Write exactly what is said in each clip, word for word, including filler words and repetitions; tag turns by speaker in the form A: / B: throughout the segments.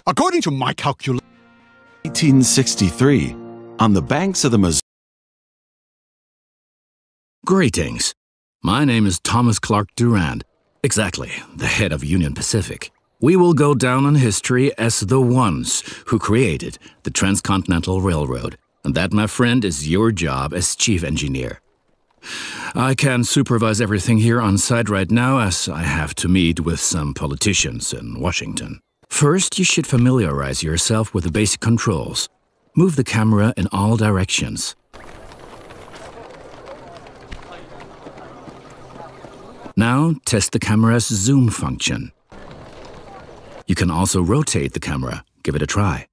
A: According to my calculation,
B: eighteen sixty-three, on the banks of the Missouri.
C: Greetings. My name is Thomas Clark Durand, exactly, the head of Union Pacific. We will go down in history as the ones who created the Transcontinental Railroad, and that, my friend, is your job as chief engineer. I can't supervise everything here on site right now, as I have to meet with some politicians in Washington. First, you should familiarize yourself with the basic controls. Move the camera in all directions. Now, test the camera's zoom function. You can also rotate the camera. Give it a try.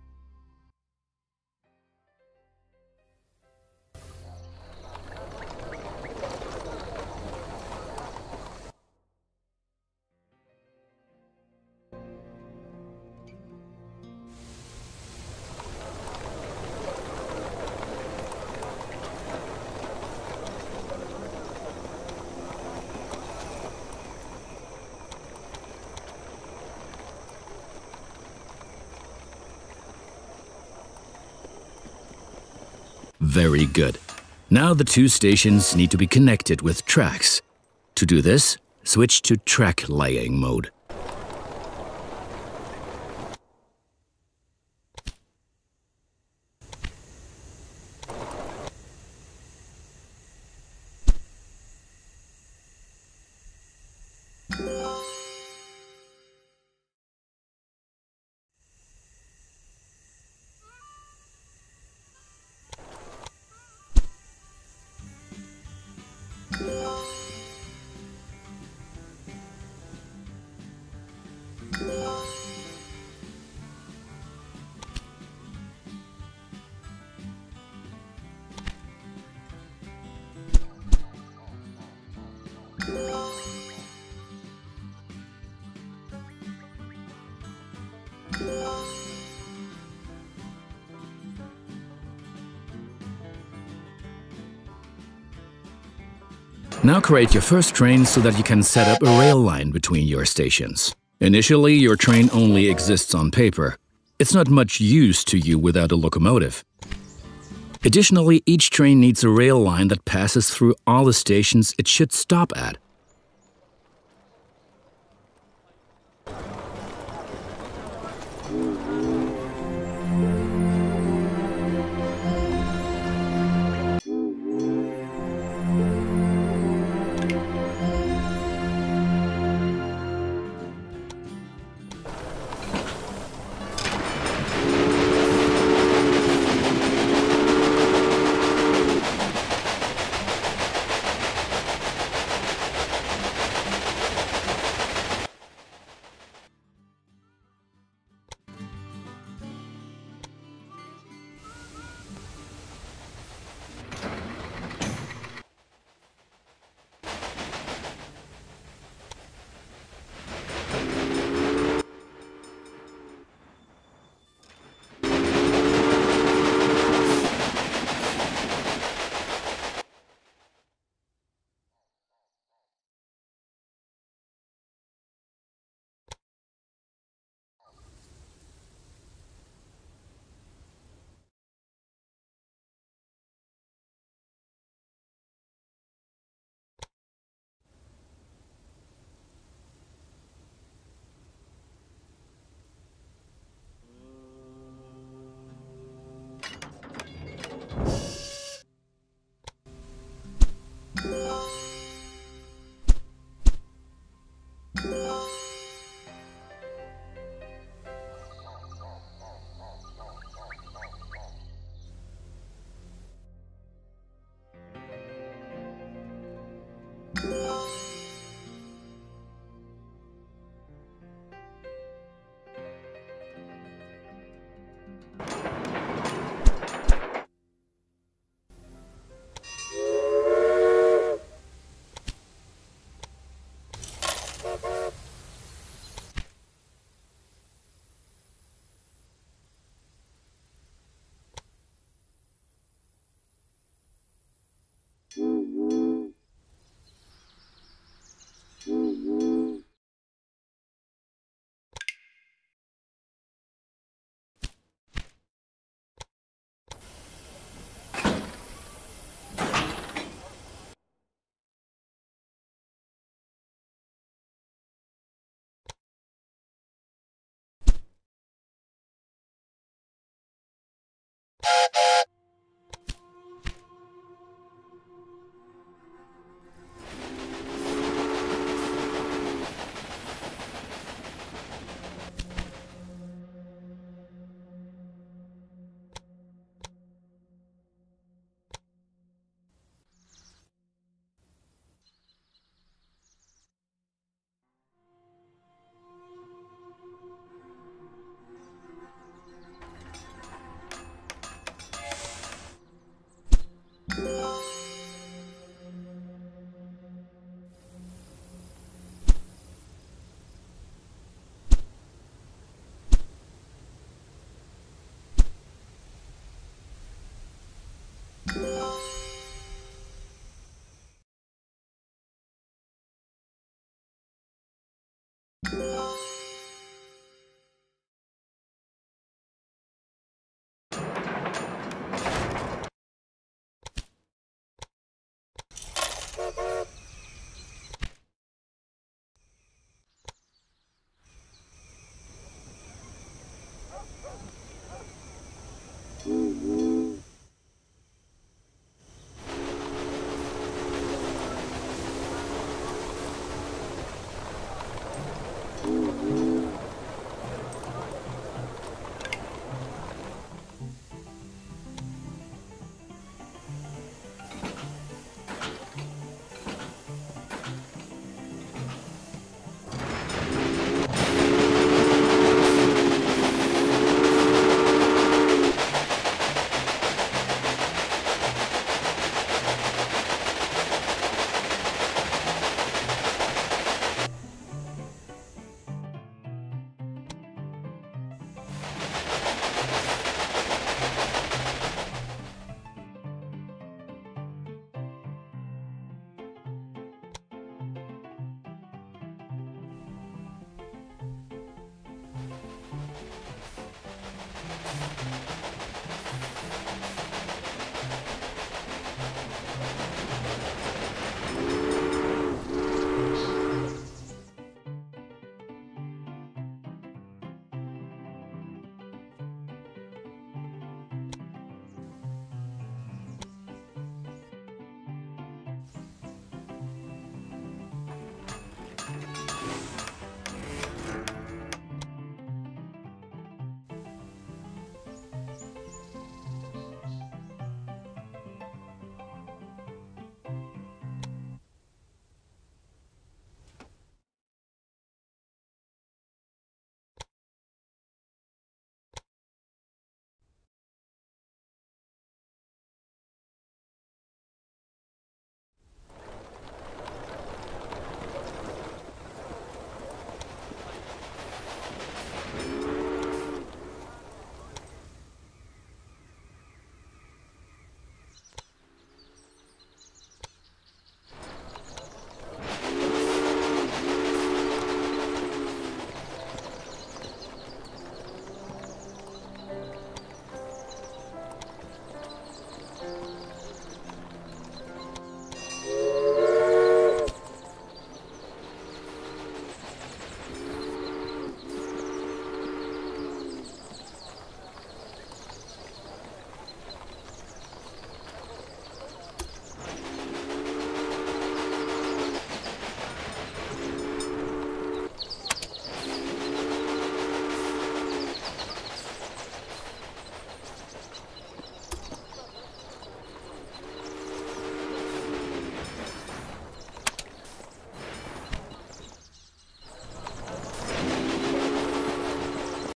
C: Very good. Now the two stations need to be connected with tracks. To do this, switch to track laying mode. Now create your first train so that you can set up a rail line between your stations. Initially, your train only exists on paper. It's not much use to you without a locomotive. Additionally, each train needs a rail line that passes through all the stations it should stop at.
A: you